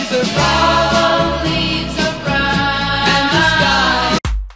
are bright. All the leaves are bright. And the sky.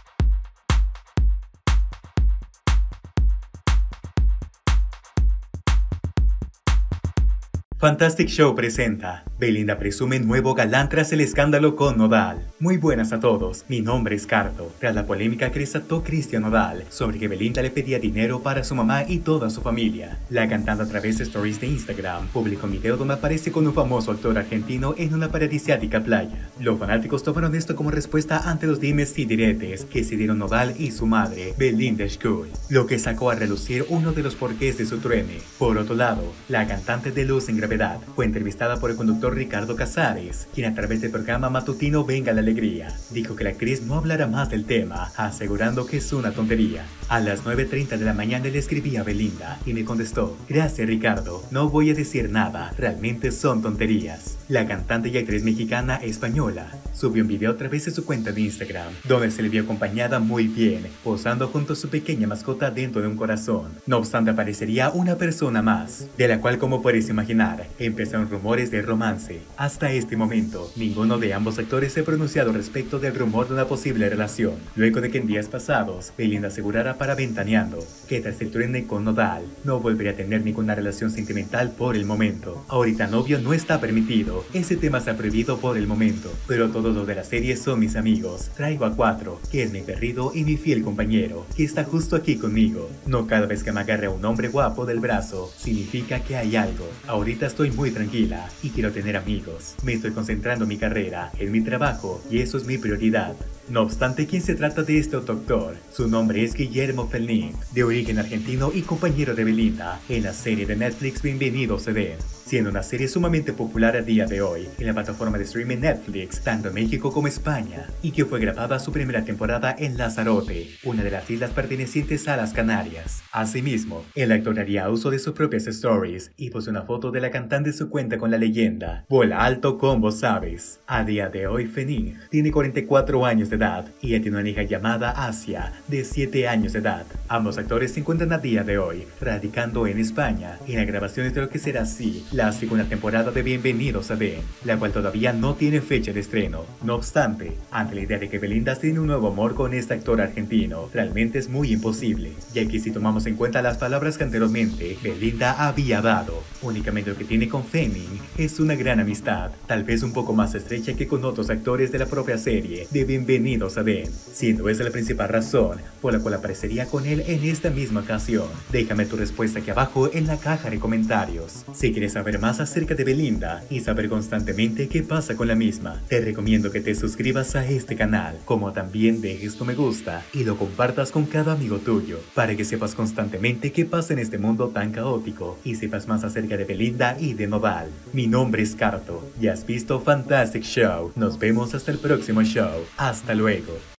Fantastic Show presenta Belinda presume nuevo galán tras el escándalo con Nodal. Muy buenas a todos, mi nombre es Carto. Tras la polémica que desató Cristian Nodal sobre que Belinda le pedía dinero para su mamá y toda su familia, la cantante a través de stories de Instagram publicó un video donde aparece con un famoso actor argentino en una paradisíaca playa. Los fanáticos tomaron esto como respuesta ante los dimes y diretes que se dieron Nodal y su madre, Belinda School, lo que sacó a relucir uno de los porqués de su truene. Por otro lado, la cantante de Luz en Gravedad fue entrevistada por el conductor Ricardo Casares, quien a través del programa matutino Venga la Alegría, dijo que la actriz no hablará más del tema, asegurando que es una tontería. A las 9:30 de la mañana le escribí a Belinda y me contestó: gracias Ricardo, no voy a decir nada, realmente son tonterías. La cantante y actriz mexicana española subió un video a través de su cuenta de Instagram, donde se le vio acompañada muy bien, posando junto a su pequeña mascota dentro de un corazón. No obstante, aparecería una persona más, de la cual, como puedes imaginar, empezaron rumores de romance. Hasta este momento, ninguno de ambos actores se ha pronunciado respecto del rumor de una posible relación, luego de que en días pasados, Belinda asegurara para Ventaneando que tras el truene con Nodal, no volvería a tener ninguna relación sentimental por el momento. Ahorita novio no está permitido, ese tema está prohibido por el momento, pero todos los de la serie son mis amigos. Traigo a Cuatro, que es mi perrido y mi fiel compañero, que está justo aquí conmigo. No cada vez que me agarre a un hombre guapo del brazo, significa que hay algo. Ahorita estoy muy tranquila y quiero tener amigos. Me estoy concentrando en mi carrera, en mi trabajo, y eso es mi prioridad. No obstante, ¿quién se trata de este doctor? Su nombre es Guillermo Felín, de origen argentino y compañero de Belinda en la serie de Netflix Bienvenidos a Edén, siendo una serie sumamente popular a día de hoy en la plataforma de streaming Netflix, tanto en México como España, y que fue grabada su primera temporada en Lanzarote, una de las islas pertenecientes a las Canarias. Asimismo, el actor haría uso de sus propias stories y puso una foto de la cantante en su cuenta con la leyenda: vuela alto como sabes. A día de hoy, Felín tiene 44 años de edad y ya tiene una hija llamada Asia, de 7 años de edad. Ambos actores se encuentran a día de hoy radicando en España en las grabaciones de lo que será así la segunda temporada de Bienvenidos a Edén, la cual todavía no tiene fecha de estreno. No obstante, ante la idea de que Belinda tiene un nuevo amor con este actor argentino, realmente es muy imposible, ya que si tomamos en cuenta las palabras que anteriormente Belinda había dado, únicamente lo que tiene con Felín es una gran amistad, tal vez un poco más estrecha que con otros actores de la propia serie de Bienvenidos a Edén, siendo esa la principal razón por la cual aparecería con él en esta misma ocasión. Déjame tu respuesta aquí abajo en la caja de comentarios. Si quieres saber más acerca de Belinda y saber constantemente qué pasa con la misma, te recomiendo que te suscribas a este canal, como también dejes tu me gusta y lo compartas con cada amigo tuyo, para que sepas constantemente qué pasa en este mundo tan caótico y sepas más acerca de Belinda y de Nodal. Mi nombre es Carto y has visto Fantastic Show. Nos vemos hasta el próximo show. Hasta luego.